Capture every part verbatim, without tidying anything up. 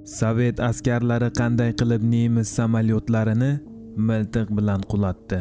Sovet askarlari qanday qilib nemis samolyotlarini miltiq bilan qulatdi.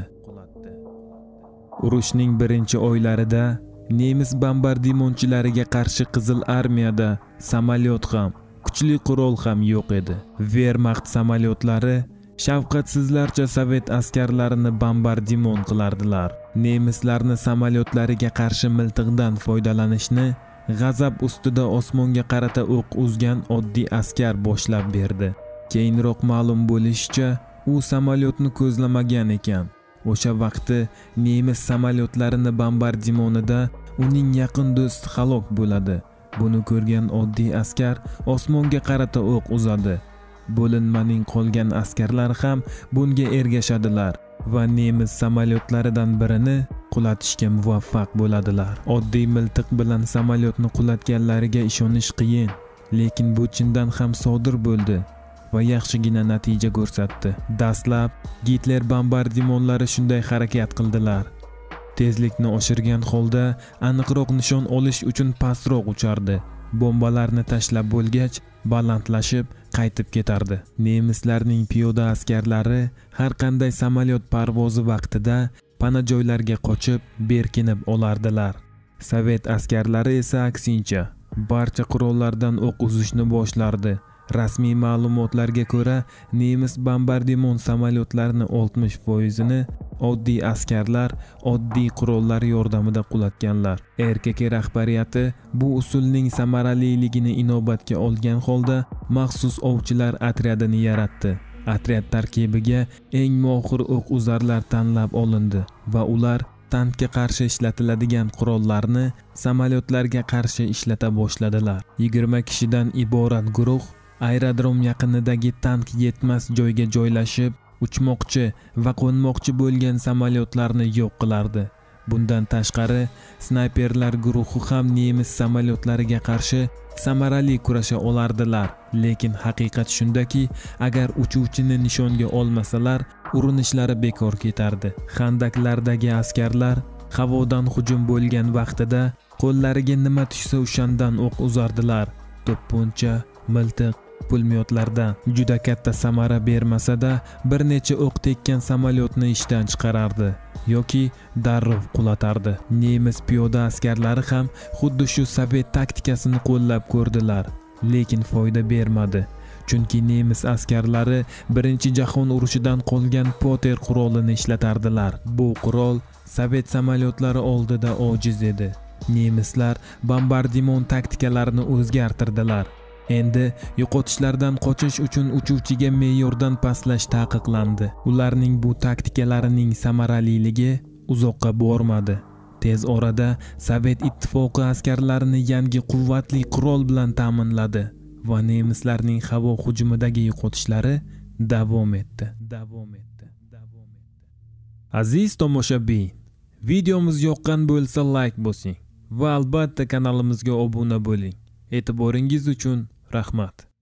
Urushning birinchi oylarida nemis bombardimonchilariga qarshi Qizil armiyada samolyot ham, kuchli qurol ham yo'q edi. Wehrmacht samolyotlari shafqatsizlarcha sovet askarlarini bombardimon qilardilar. Nemislarni samolyotlariga qarshi miltiqdan foydalanishni g'azab ustida osmonga qarata o'q uzgan oddiy askar boshlab berdi. Keyinroq ma'lum bo'lishicha, u samolyotni ko'zlamagan ekan. O'sha vaqtda nemis samolyotlarini bombardimonida uning yaqin do'sti halok bo'ladi. Buni ko'rgan oddiy askar osmonga qarata o'q uzadi. Bo'linmaning qolgan askarlar ham bunga ergashadilar va nemis samolyotlaridan birini qulatishga muvaffaq bo'ladilar. Oddiy miltiq bilan samolyotni qulatganlariga ishonish qiyin, lekin bu chindan ham sodir bo'ldi va yaxshigina natija ko'rsatdi. Dastlab Gitler bombardimonlari shunday harakat qildilar. Tezlikni oshirgan holda aniqroq nishon olish uchun pastroq uchardi. Bombalarni tashlab bo'lgach, balandlashib qaytib ketardi. Nemislarning piyoda askarlari har qanday samolyot parvozi vaqtida pana joylarga qochib, berkinib olardilar. Sovet askarlari esa aksincha, barcha qurollardan o'q uzishni boshlardi. Rasmiy ma'lumotlarga ko'ra, nemis bombardimon samolyotlarining oltmish foizini oddiy askarlar oddiy qurollar yordamida qulatganlar. R K K rahbariyati bu usulning samaraliligini inobatga olgan holda maxsus ovchilar otryadini yaratdi. Otryad tarkibiga eng mohir o'q uzarlar tanlab olindi va ular tankga qarshi ishlatiladigan qurollarni samolyotlarga qarshi ishlata boshladilar. yigirma kishidan iborat guruh aerodrom yaqinidagi tank yetmas joyga joylashib, uchmoqchi va qo'nmoqchi bo'lgan samolyotlarni yo'q qilardi. Bundan tashqari, snayperlar guruhi ham nemis samolyotlariga qarshi samarali kurasha olardilar. Lekin haqiqat shundaki, agar uchuvchini nishonga olmasalar, urinishlari bekor ketardi. Xandaqlardagi askarlar havodan hujum bo'lgan vaqtida qo'llariga nima tushsa o'shandan o'q uzardilar. To'pponcha, miltiq, pulemyotlardan juda katta samara bermasa-da, bir necha o'q tekkan samolyotni ishdan chiqarardi yoki darrov qulatardi. Nemis piyoda askarlari ham xuddi shu sovet taktikasini qo'llab ko'rdilar, lekin foyda bermadi. Chunki nemis askarlari Birinchi jahon urushidan qolgan Poter qurolini ishlatardilar. Bu qurol sovet samolyotlari oldida ojiz edi. Nemislar bombardimon taktikalarini o'zgartirdilar. Endi yo'qotishlardan qochish uchun uchuvchiga me'yordan pastlash taqiqlandi. Ularning bu taktikalarining samaraliligi uzoqqa bormadi. Tez orada Sovet ittifoqi askarlarini yangi quvvatli qurol bilan ta'minladi va nemislarning havo hujumidagi yo'qotishlari davom etdi. Davom etdi. Davom etdi. Aziz tomoshabin, videomiz yoqqan bo'lsa like bosing va albatta kanalimizga obuna bo'ling. E'tiboringiz uchun rahmat.